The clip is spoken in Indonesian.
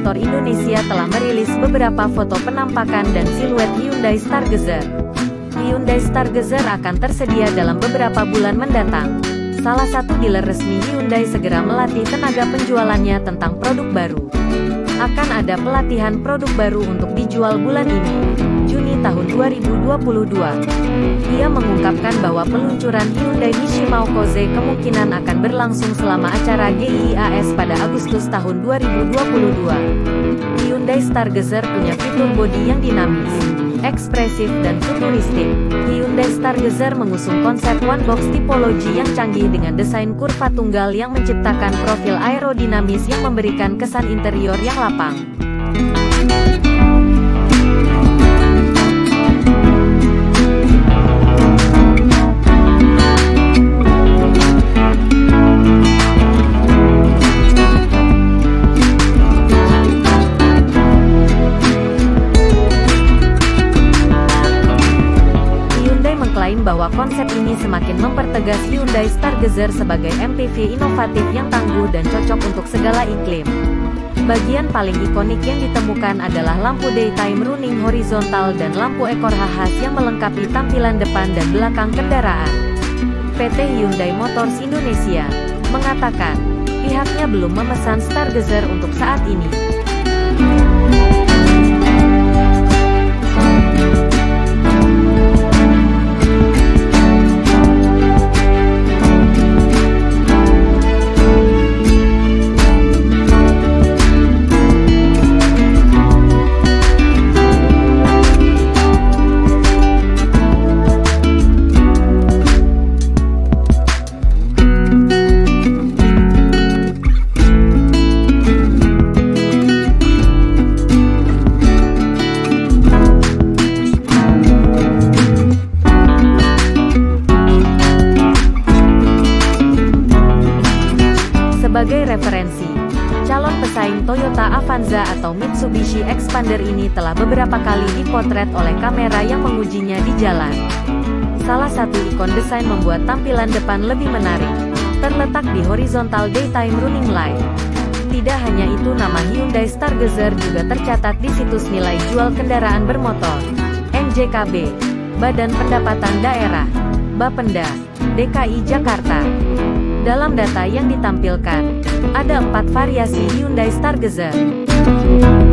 Motor Indonesia telah merilis beberapa foto penampakan dan siluet Hyundai Stargazer. Hyundai Stargazer akan tersedia dalam beberapa bulan mendatang. Salah satu dealer resmi Hyundai segera melatih tenaga penjualannya tentang produk baru. Akan ada pelatihan produk baru untuk dijual bulan ini, Juni tahun 2022. Ia mengungkapkan bahwa peluncuran Hyundai Mishimao Koze kemungkinan akan berlangsung selama acara GIIAS pada Agustus tahun 2022. Hyundai Stargazer punya fitur bodi yang dinamis, ekspresif dan futuristik. Hyundai Stargazer mengusung konsep one box tipologi yang canggih dengan desain kurva tunggal yang menciptakan profil aerodinamis yang memberikan kesan interior yang lapang. Bahwa konsep ini semakin mempertegas Hyundai Stargazer sebagai MPV inovatif yang tangguh dan cocok untuk segala iklim. Bagian paling ikonik yang ditemukan adalah lampu daytime running horizontal dan lampu ekor khas yang melengkapi tampilan depan dan belakang kendaraan. PT Hyundai Motors Indonesia mengatakan, pihaknya belum memesan Stargazer untuk saat ini. Sebagai referensi, calon pesaing Toyota Avanza atau Mitsubishi Expander ini telah beberapa kali dipotret oleh kamera yang mengujinya di jalan. Salah satu ikon desain membuat tampilan depan lebih menarik, terletak di horizontal daytime running light. Tidak hanya itu, nama Hyundai Stargazer juga tercatat di situs nilai jual kendaraan bermotor, NJKB, Badan Pendapatan Daerah, Bapenda, DKI Jakarta. Dalam data yang ditampilkan, ada 4 variasi Hyundai Stargazer.